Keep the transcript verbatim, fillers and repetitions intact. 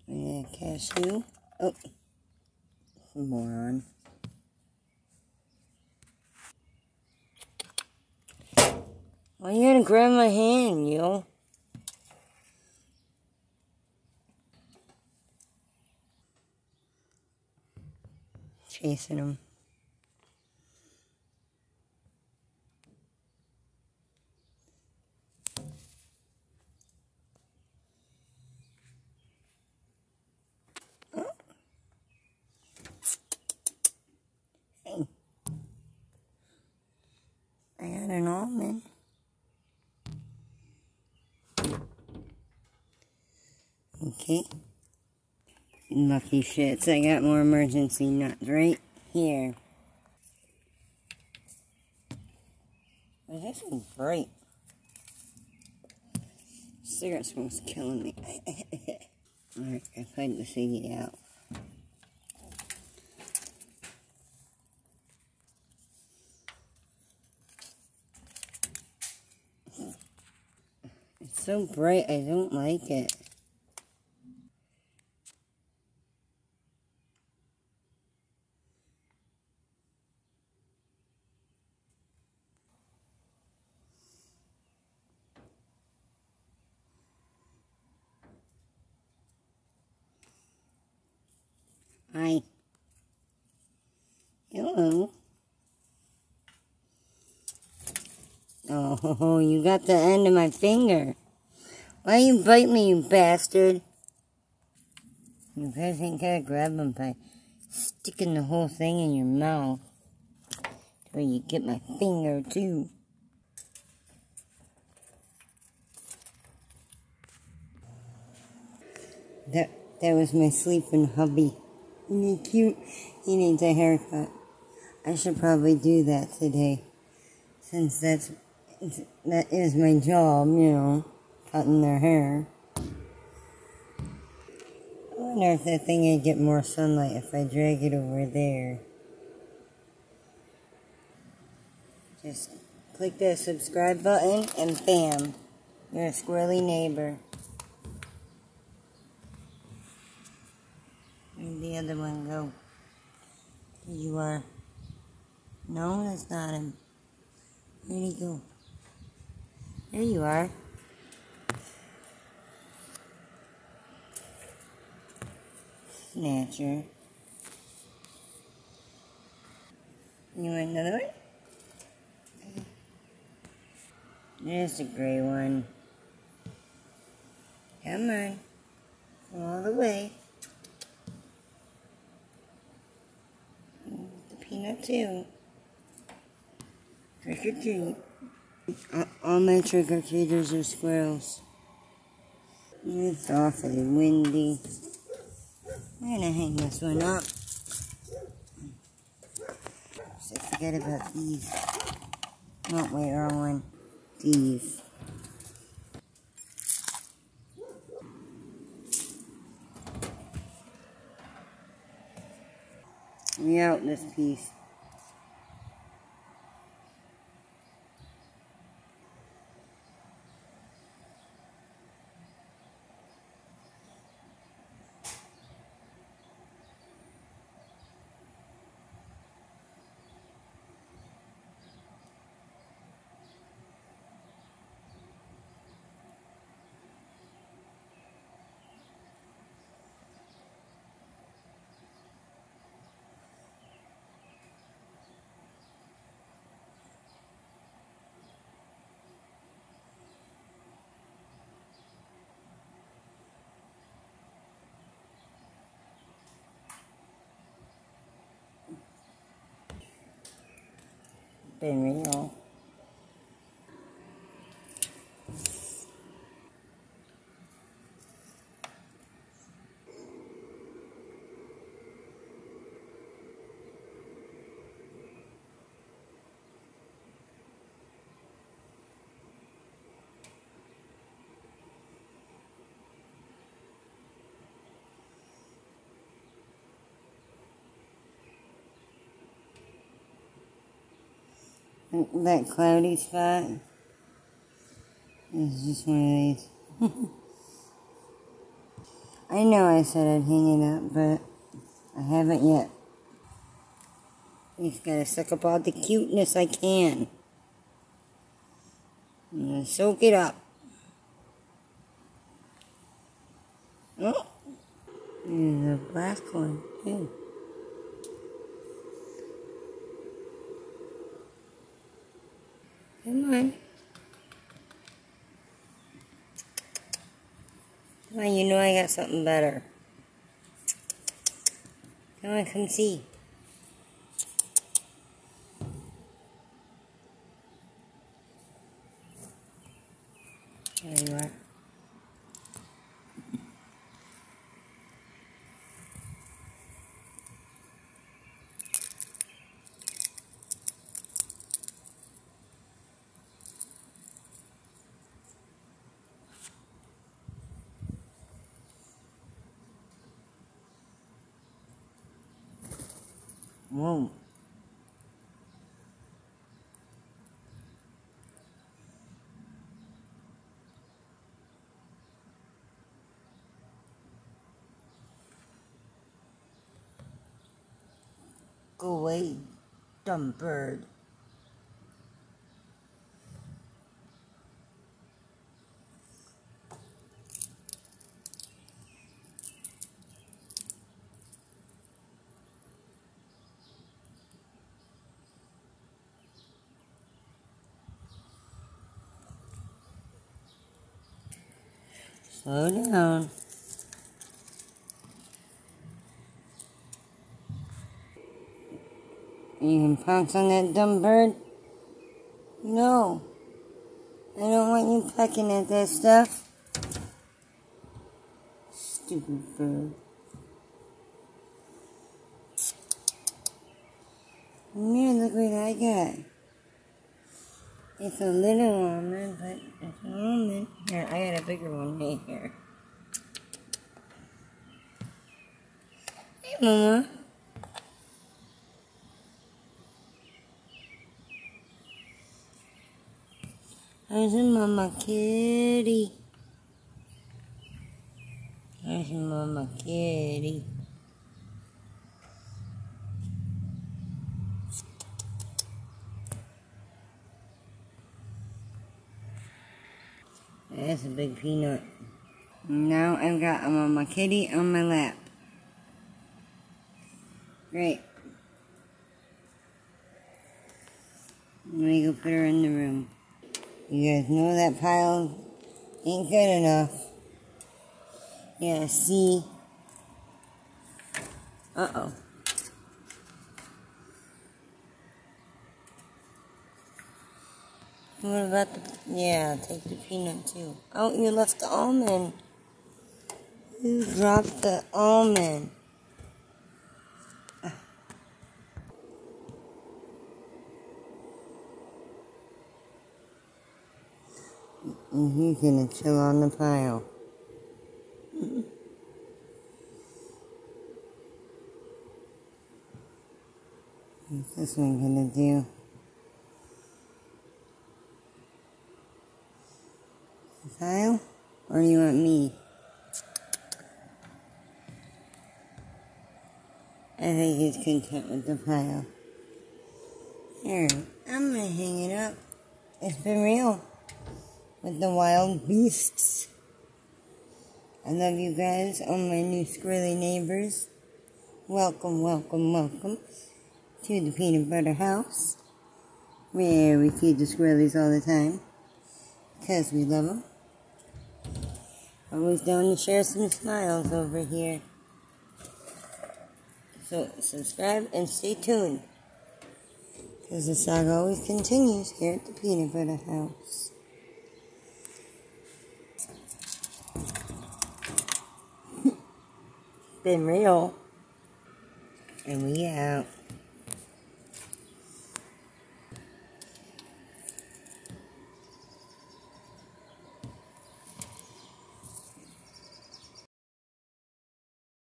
Yeah, cashew. Oh, moron. Why you gotta grab my hand, yo? Chasing him. Hey. I got an almond. Okay. Lucky shits, I got more emergency nuts right here. Oh, this is bright. Cigarette smoke's killing me. Alright, I played the C D out. It's so bright, I don't like it. Hi. Hello. Oh, you got the end of my finger. Why you bite me, you bastard? You guys ain't gotta grab them by sticking the whole thing in your mouth. Or you get my finger, too. That, that was my sleeping hubby. Isn't he cute? He needs a haircut. I should probably do that today. Since that's, that is my job, you know, cutting their hair. I wonder if that thing would get more sunlight if I drag it over there. Just click the subscribe button and bam, you're a squirrely neighbor. Where'd the other one go? Here you are. No, that's not him. Where'd he go? There you are. Snatcher. You want another one? There's the gray one. Come on. Come all the way. The peanut too. Trick or treat. All my trick or treaters are squirrels. It's awfully windy. I'm gonna hang this one up. So forget about these. Oh, wait, wrong one. These. We out this piece. Been real. That cloudy spot is just one of these. I know I said I'd hang it up, but I haven't yet. Just gotta suck up all the cuteness I can. I'm gonna soak it up. Oh, there's a black one too. Come on. Come on, you know I got something better. Come on, come see. There you are. Whoa. Go away, dumb bird. Slow down. You can pounce on that dumb bird? No. I don't want you pecking at that stuff. Stupid bird. Come here, look what I got. It's a little almond, but it's an almond. Here, I got a bigger one right here. Hey, Mama. There's a Mama Kitty. There's a Mama Kitty. That's a big peanut. Now I've got a Mama Kitty on my lap. Great. Let me go put her in the room. You guys know that pile ain't good enough. Yeah, see? Uh-oh. What about the... Yeah, take the peanut too. Oh, you left the almond. You dropped the almond. And he's gonna chill on the pile. What's this one gonna do? The pile? Or do you want me? I think he's content with the pile. Here, I'm gonna hang it up. It's been real. With the wild beasts. I love you guys, all my new squirrely neighbors. Welcome, welcome, welcome to the Peanut Butter House, where we feed the squirrelies all the time, because we love them. Always down to share some smiles over here. So subscribe and stay tuned, because the saga always continues here at the Peanut Butter House. Been real. And we out.